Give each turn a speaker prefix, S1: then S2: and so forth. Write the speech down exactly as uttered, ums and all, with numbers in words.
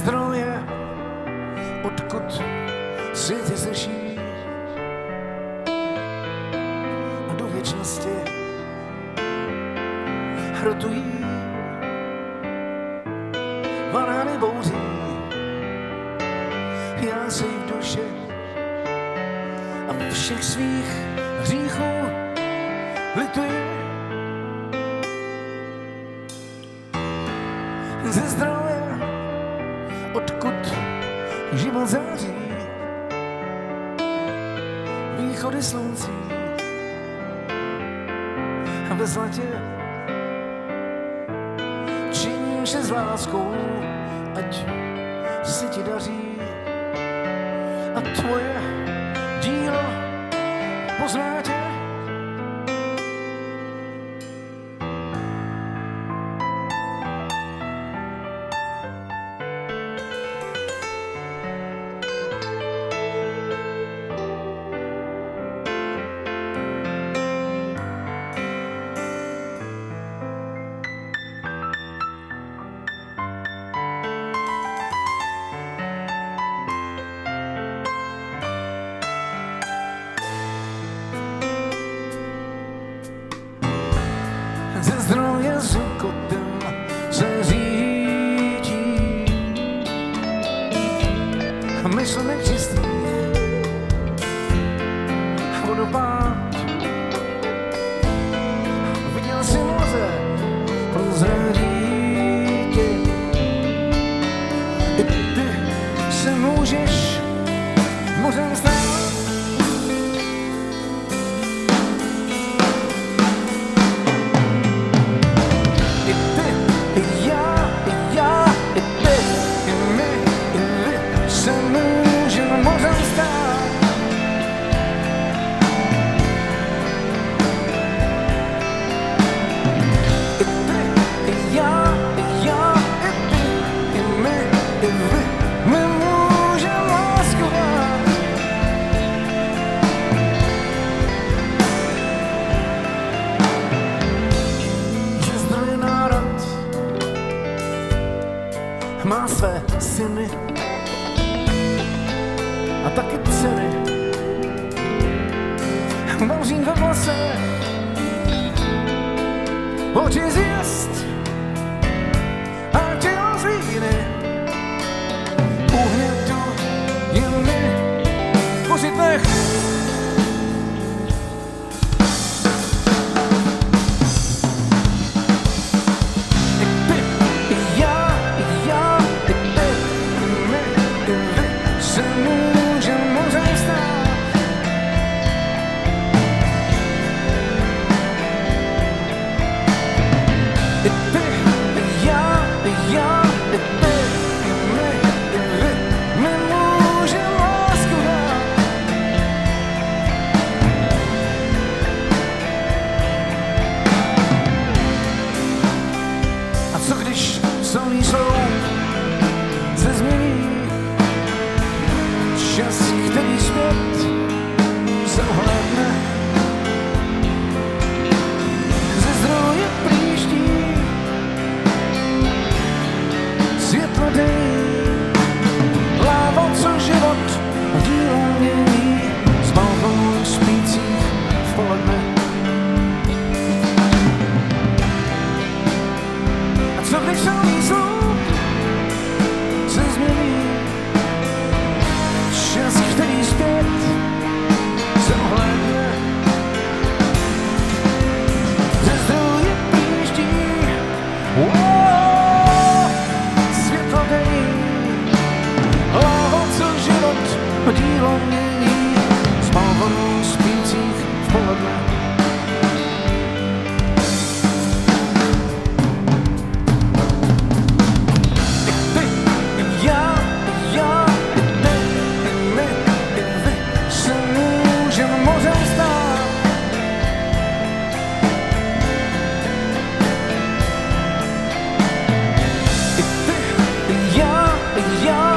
S1: zdroje, odkud světy slyší a do věčnosti hrotují varány bouří. Já si v duši a všech svých hříchů lituji. Ze zdroje, odkud život září, východy sluncí a ve zlatě činím se s láskou, ať se ti daří a tvoje dílo pozná tě. Ze zdroje zukotem se řídí myšlenek čistých vodopád. Viděl si moře prozradí ti, i ty se můžeš mořem stát. Má své syny a taky dcery, bouří ve vlasech, oči zjist a tělo z víny, uhnětu jen my pořit nech. Co když solný slou se změní, čas, který zpět se ohlédne, ze zdroje příští světlo denní, láva, co život dílo mění, z balkonů spících v poledne. Co když solný sloup se změní, čas, který zpět se ohlédne, ze zdroje příští, oh, světlo denní, láva, co život dílo mění, z balkonů spících v poledne.
S2: Yeah.